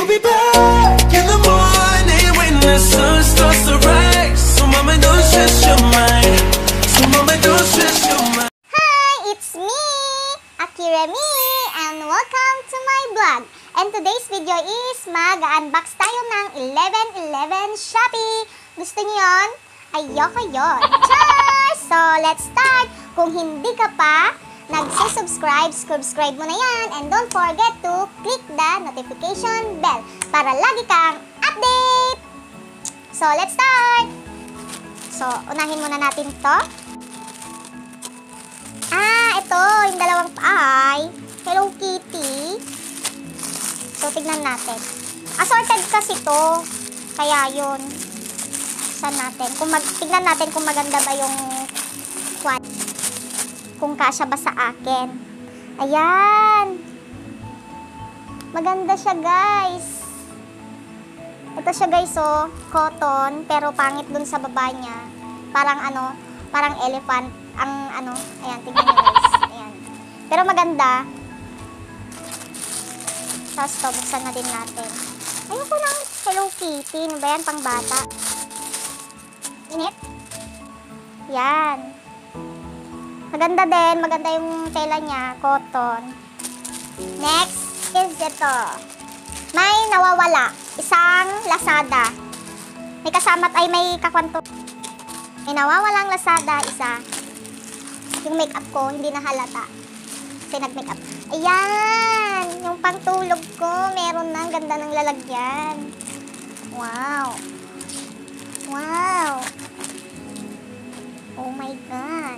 We'll be back in the morning when the sun starts to rise. So mama, don't stress your mind. So mama, don't stress your mind. Hi, it's me, Akira Me, and welcome to my vlog. And today's video is mag-unbox tayo ng 11.11 Shopee. Gusto niyo yun? Ayoko yun. Char! So, let's start. Kung hindi ka pa nagsusubscribe, subscribe mo na yan. And don't forget to click the notification bell para lagi kang update. So, let's start. So, unahin muna natin to. Ito, yung dalawang ay Hello Kitty. So, tignan natin. Assorted kasi to. Kaya yun. Saan natin? Tignan natin kung maganda ba yung kung kasya ba sa akin. Ayan. Maganda siya, guys. Ito siya, guys, oh. Cotton, pero pangit dun sa baba niya. Parang parang elephant. Ayan, tingnan nyo, guys. Ayan. Pero maganda. Tapos to, buksan na din natin. Ayoko ng Hello Kitty. Ano ba yan? Pang bata. Init. Yan. Maganda din. Maganda yung tela niya. Cotton. Next is ito. May nawawala. Isang Lazada. May kasama ay may kakwanto. May nawawalang Lazada. Isa. Yung makeup ko, hindi na halata. Kasi nag-makeup. Ayan! Yung pangtulog ko, meron na. Ang ganda ng lalagyan. Wow! Wow! Oh my God!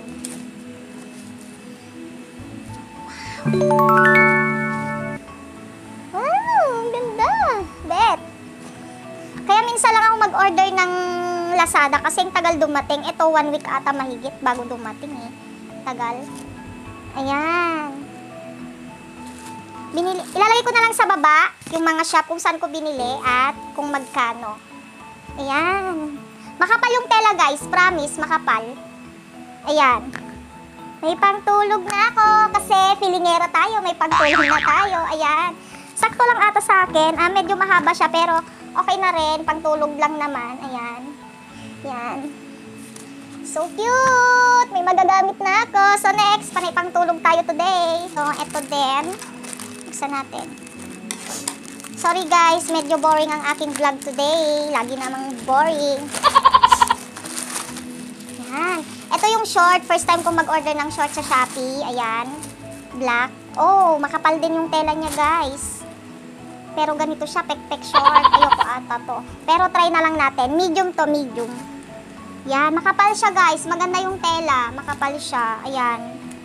Wow! Ang ganda! Bet! Kaya minsan lang ako mag-order ng Lazada kasi ang tagal dumating. Ito, 1 week ata mahigit bago dumating eh. Tagal. Ayan. Ilalagay ko na lang sa baba yung mga shop kung saan ko binili at kung magkano. Ayan. Makapal yung tela, guys. Promise, makapal. Ayan. May pangtulog na ako kasi filingera tayo. May pangtulog na tayo. Ayan. Sakto lang ata sa akin. Medyo mahaba siya pero okay na rin. Pangtulog lang naman. Ayan. Ayan. So cute! May magagamit na ako. So next, panay pangtulog tayo today. So, eto din. Buksan natin. Sorry guys, medyo boring ang aking vlog today. Lagi namang boring. Ayan. Ito yung short. First time ko mag-order ng short sa Shopee. Ayan. Black. Oh, makapal din yung tela niya, guys. Pero ganito siya, pek-pek short. Ayoko ata to. Pero try na lang natin. Medium to, medium. Yan, makapal siya, guys. Maganda yung tela. Makapal siya. Ayan.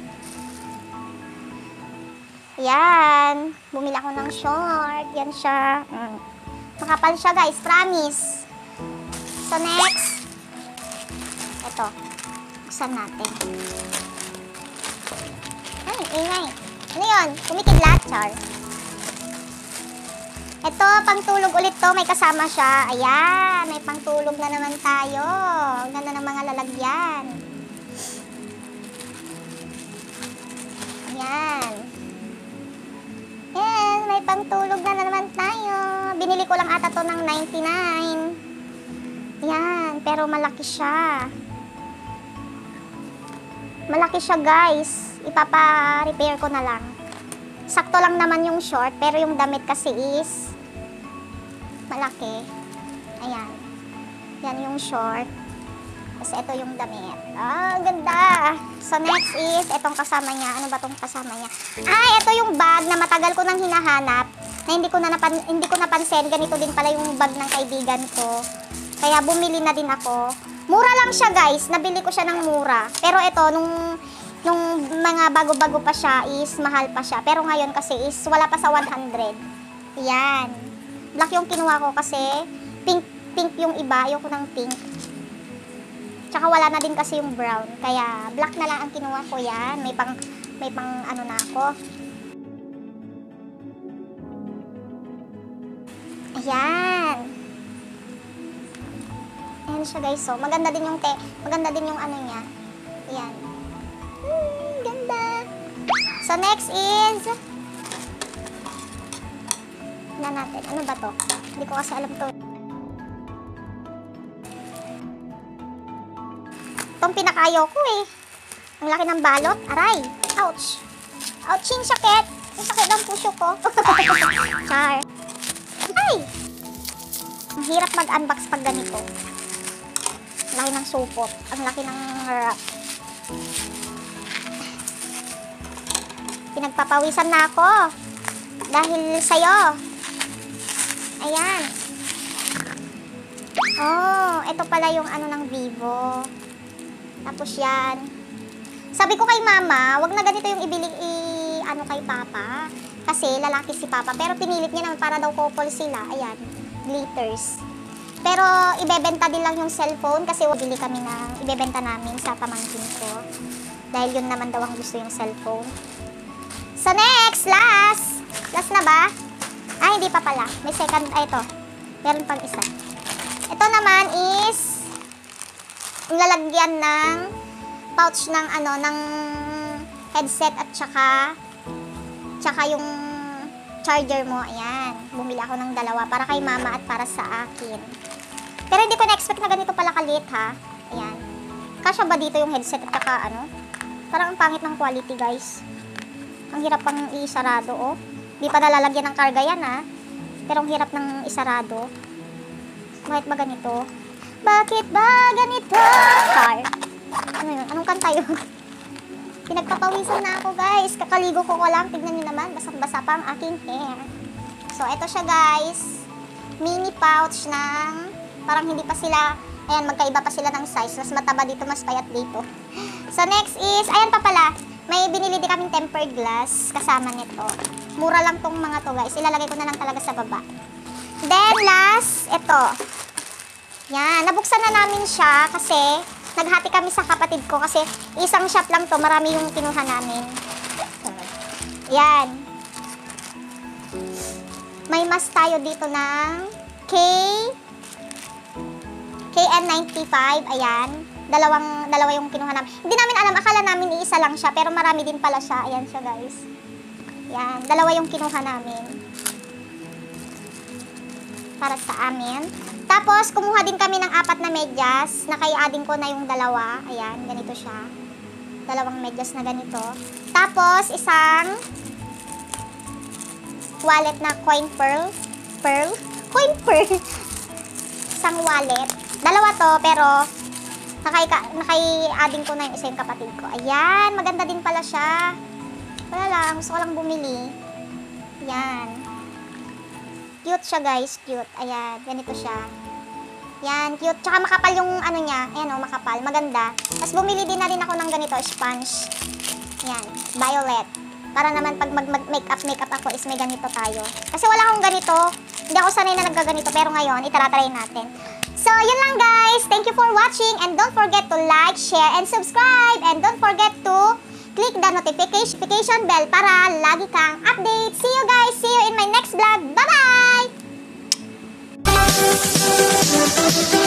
Ayan. Bumili ako ng short. Yan siya. Makapal siya, guys. Promise. So, next. Ito. Buksan natin. Ay, ingay. Ano yun? Kumikidlat, char. Ito, pangtulog ulit to. May kasama siya. Ayan. May pangtulog na naman tayo. Ganda ng mga lalagyan. Ayan. Ayan. May pangtulog na naman tayo. Binili ko lang ata to ng 99. Ayan. Pero malaki siya. Malaki siya, guys. Ipapa-repair ko na lang. Sakto lang naman yung short. Pero yung damit kasi is malaki. Ayan. Yan yung short. Kasi ito yung damit. Ganda. So, next is, itong kasama niya. Ano ba itong kasama niya? Ito yung bag na matagal ko nang hinahanap. Na hindi ko napansin. Ganito din pala yung bag ng kaibigan ko. Kaya bumili na din ako. Mura lang siya, guys. Nabili ko siya ng mura. Pero ito, nung mga bago-bago pa siya is mahal pa siya. Pero ngayon kasi is wala pa sa 100. Yan. Black yung kinuha ko kasi pink yung iba. Ayoko ng pink. Tsaka wala na din kasi yung brown. Kaya black na lang ang kinuha ko. Yan. May pang ano na ako. Ayan. Ayan siya, guys. So, maganda din yung ano niya. Ayan. Ganda. So, next is Tignan natin. Ano ba to? Hindi ko kasi alam to. Itong pinakayo ko eh. Ang laki ng balot. Aray! Ouch! Ouching sakit! Ang sakit ng puso ko. Char. Ay! Ang hirap mag-unbox pag ganito. Ang laki ng supot. Ang laki ng wrap. Pinagpapawisan na ako. Dahil sa'yo. Ayan. Oh, ito pala yung ano ng Vivo. Tapos yan. Sabi ko kay mama, wag na ganito yung ibili ano kay papa. Kasi lalaki si papa. Pero pinilit niya naman para daw couple sila. Ayan, glitters. Pero ibebenta din lang yung cellphone kasi bili kami ng ibebenta namin sa pamangkin ko. Dahil yun naman daw ang gusto yung cellphone. So next, last. Last na ba? Ah, hindi pa pala. May second, ito. Meron pang isa. Ito naman is yung lalagyan ng pouch ng ano, ng headset at tsaka yung charger mo. Ayan. Bumili ako ng dalawa para kay mama at para sa akin. Pero hindi ko na-expect na ganito pala kalit, ha. Ayan. Kasya ba dito yung headset at tsaka ano? Parang ang pangit ng quality, guys. Ang hirap pang isarado, oh. Di pa nalalagyan ng karga yan, ha. Pero ang hirap ng isarado. Bakit ba ganito? Bakit ba ganito? Char. Ano yun? Anong kanta yun? Pinagpapawisan na ako, guys. Kakaligo ko lang. Tignan nyo naman. Basang-basa pa ang aking hair. So, eto siya, guys. Mini pouch ng parang hindi pa sila, ayan, magkaiba pa sila ng size. Mas mataba dito, mas payat dito. So, next is, ayan pa pala. May binili din kaming tempered glass kasama nito. Mura lang tong mga to, guys. Ilalagay ko na lang talaga sa baba. Then, last, ito. Yan, nabuksan na namin siya kasi naghati kami sa kapatid ko kasi isang shop lang to, marami yung kinuha namin. Yan. May mask tayo dito ng KN95, ayan. Dalawa yung kinuha namin. Hindi namin alam, akala namin iisa lang siya, pero marami din pala siya. Ayan siya, guys. Yan, dalawa yung kinuha namin. Para sa amin. Tapos, kumuha din kami ng 4 na medyas. Nakaya-adding ko na yung dalawa. Ayan, ganito siya. Dalawang medyas na ganito. Tapos, isang wallet na coin pearl. Coin pearl. Isang wallet. Dalawa to, pero nakay-adding ko na yung isa yung kapatid ko. Ayan, maganda din pala siya. Wala lang, gusto ko lang bumili. Ayan. Cute siya, guys. Cute. Ayan, ganito siya. Yan, cute. Tsaka makapal yung ano niya. Ayan o, makapal. Maganda. Tapos bumili din na rin ako ng ganito, sponge. Yan, violet. Para naman pag mag-makeup ako is may ganito tayo. Kasi wala akong ganito. Hindi ako sanay na nagkaganito. Pero ngayon, itaratry natin. So, yun lang, guys. Thank you for watching. And don't forget to like, share, and subscribe. And don't forget to click the notification bell para lagi kang update. See you, guys. See you in my next vlog. Bye-bye!